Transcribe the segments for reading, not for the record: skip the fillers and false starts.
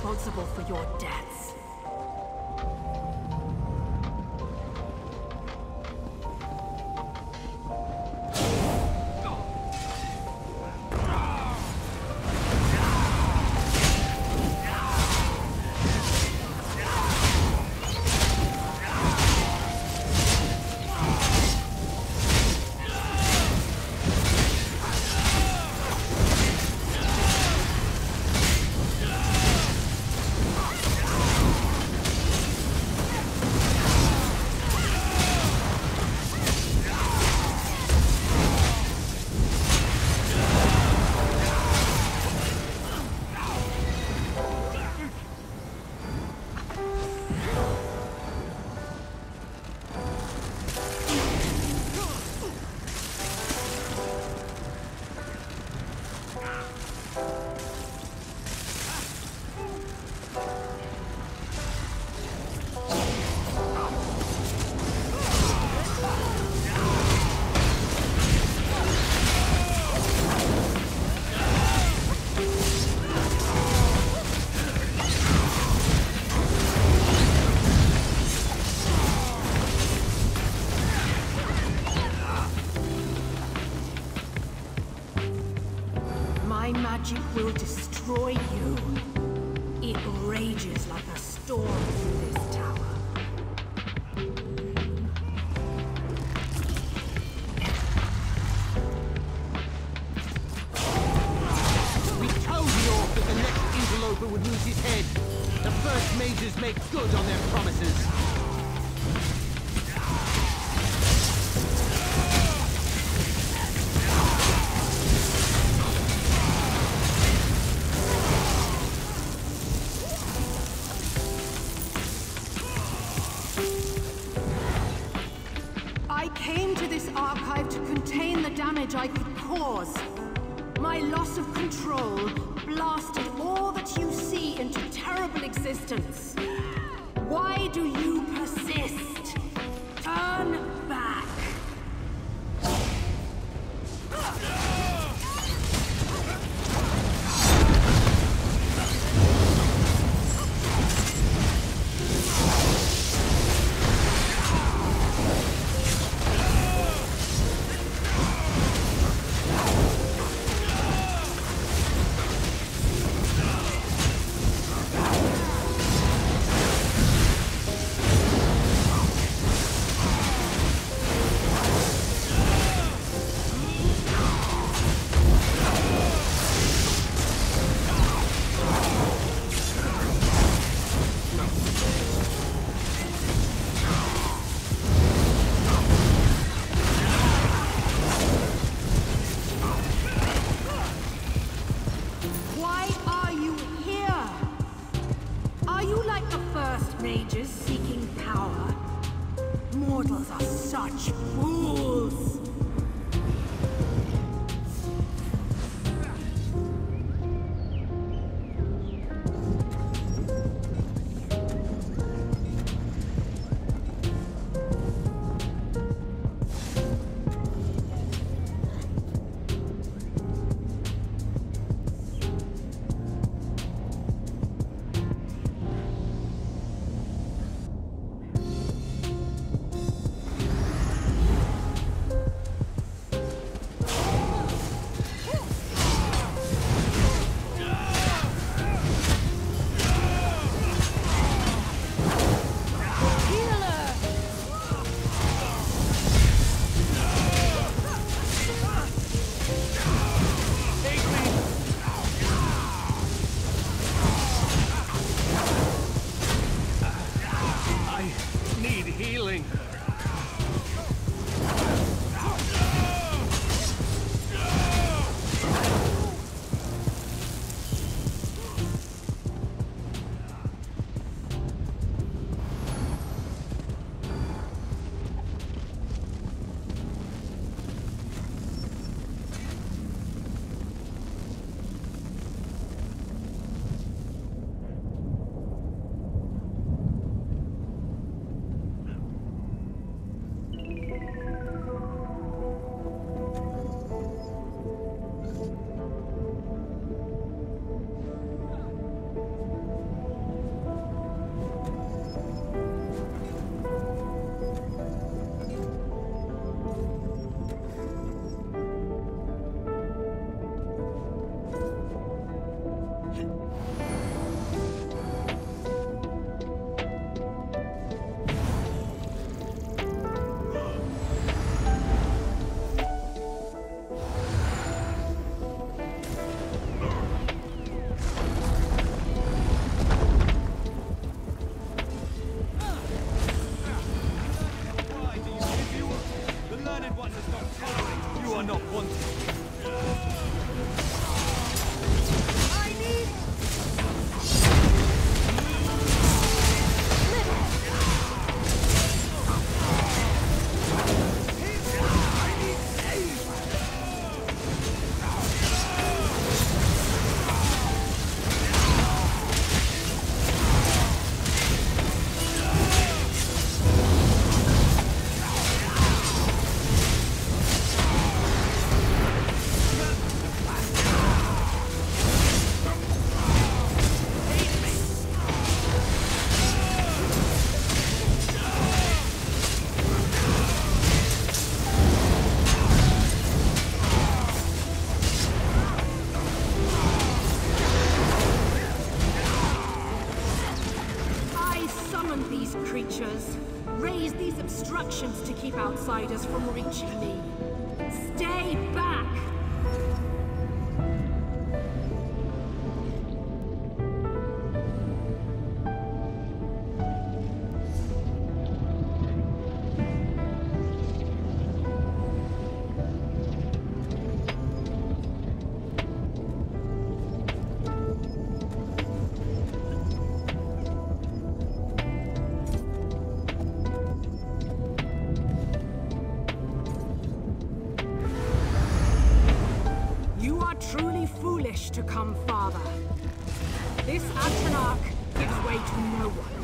responsible for your deaths. Magic will destroy you. It rages like a storm through this tower. We told the Orc that the next interloper would lose his head. The first mages make good on their promises. I came to this archive to contain the damage I could cause. My loss of control blasted all that you see into terrible existence. Why do you persist? Turn back. wanted. Raise these obstructions to keep outsiders from reaching me. Stay back! Truly foolish to come farther. This Atronach gives way to no one.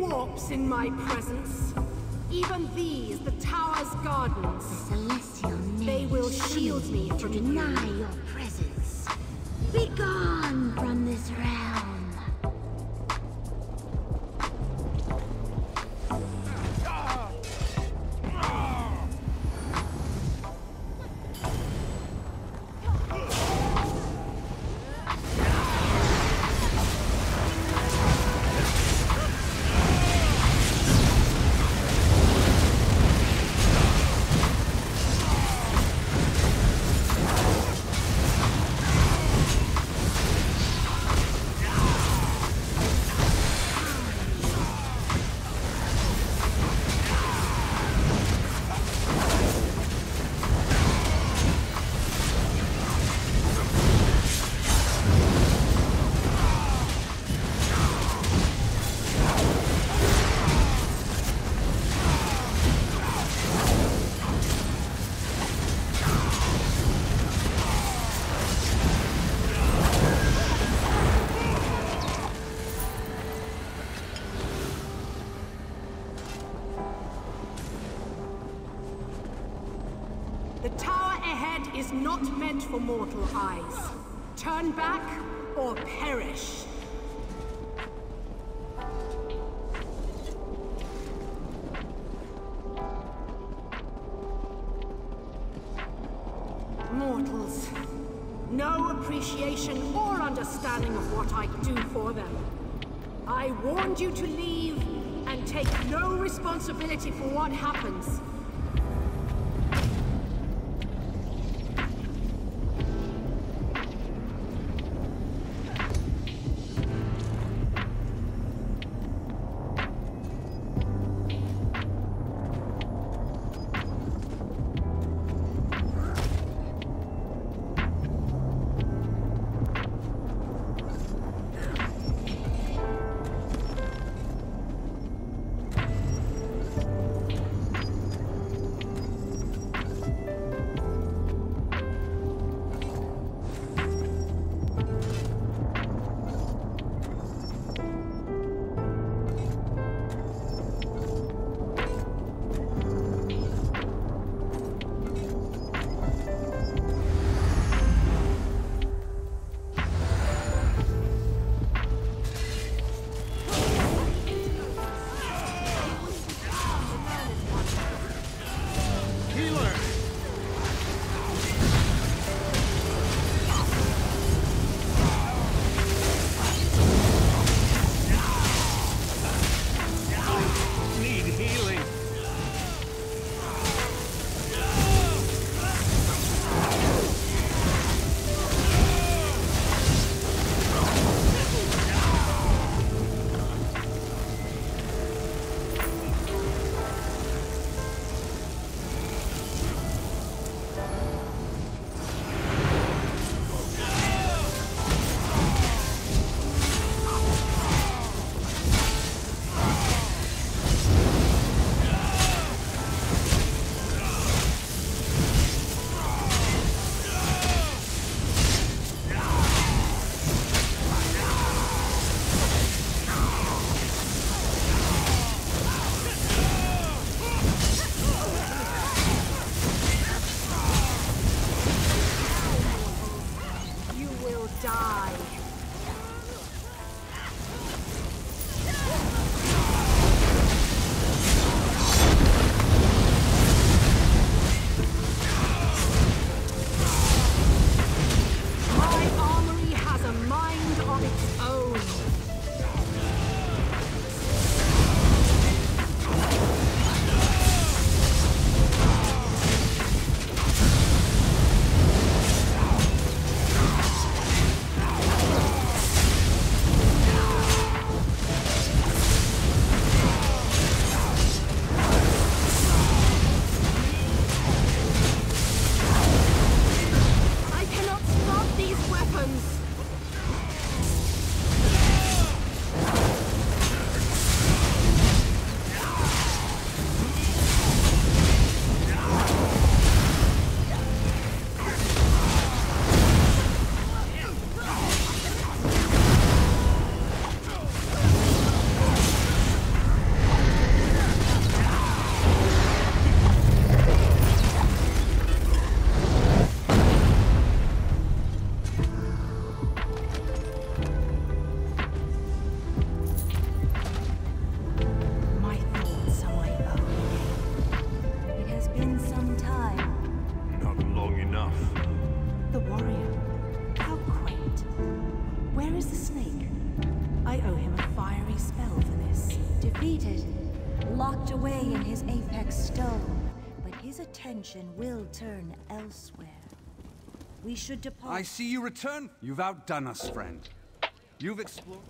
corpse in my presence. Even these, the tower's gardens. The celestial They will shield me from you. deny your presence. Be gone from this realm. The tower ahead is not meant for mortal eyes. Turn back or perish. Mortals. No appreciation or understanding of what I do for them. I warned you to leave and take no responsibility for what happens. snake. I owe him a fiery spell for this. Defeated, locked away in his apex stone, but his attention will turn elsewhere. We should depart. I see you return. You've outdone us, friend. You've explored...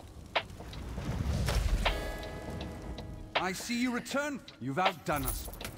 I see you return. You've outdone us.